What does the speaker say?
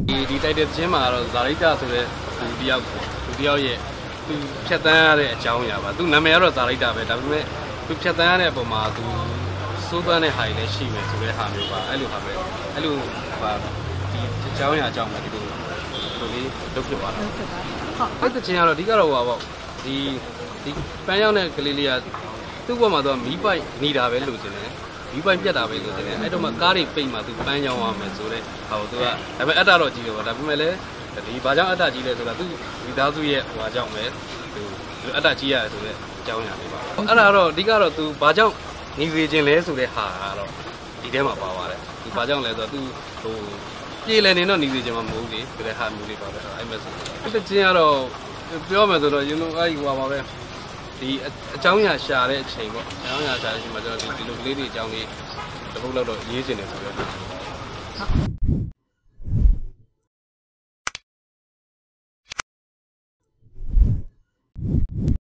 ဒီတိုက်တဲ့ချင်းမှာတော့ဇာရိတဆိုတဲ့လူတယောက်ရဲ့သူဖြတ်တန်းရတဲ့အကြောင်းအရာပါသူနာမည်ကတော့ဇာရိတပဲဒါပေမဲ့သူဖြတ်တန်းရတဲ့အပေါ်မှာသူစိုးသွမ်းတဲ့ဟာတွေလည်းရှိမယ်ဆိုတဲ့ဟာမျိုးပါအဲ့လိုဟာပဲအဲ့လိုပါဒီအကြောင်းအရာအကြောင်းပဲဒီလိုလေးလုပ်ဖြစ်သွားတာဟုတ်အဲ့တချင်းကတော့အဓိကတော့ဟိုပါပေါ့ဒီပန်းရောက်တဲ့ကလေးလေးကသူ့ဘက်မှာတော့မီးပိုက်နေတာပဲလို့ကျင်တယ်မီးပိုက်ပြတ်တာပဲလို့ကျင်တယ်အဲ့တော့မှကားတွေပိတ်မှသူပန်းရောက်ရမယ်ဆိုတဲ့ဟာကိုသူကဒါပေမဲ့အတ္တတော့ကြီးတယ်ပေါ့ဒါပေမဲ့လည်းဒီဘာကြောင့်အတ္တကြီးလဲဆိုတာသူမိသားစုရဲ့ဟိုအကြောင်းပဲသူအတ္တကြီးရတယ်ဆိုတဲ့အကြောင်းအရာလေးပါအဲ့ဒါတော့အဓိကတော့သူဘာကြောင့်နေစေခြင်းလဲဆိုတဲ့ဟာကတော့ဒီထဲမှာပါပါတယ်သူဘာကြောင့်လဲဆိုတော့သူဟိုပြေလည်နေတော့နေစေခြင်းမမဟုတ်ဘူးလေဆိုတဲ့ဟာမျိုးလေးပါပဲအဲ့မဲ့ဆိုတစ်ချင်းကတော့ပြောမယ်ဆိုတော့ယူနိုအဲ့ဒီဟိုပါပဲဒီအကြောင်းအရာရှာတဲ့အချိန်ပေါ့အကြောင်းအရာရှာတဲ့အချိန်မှာကျွန်တော်ဒီလိုကလေးတွေအကြောင်းလေးတစ်ပုတ်လောက်တော့ရေးချင်တယ်ဆိုတော့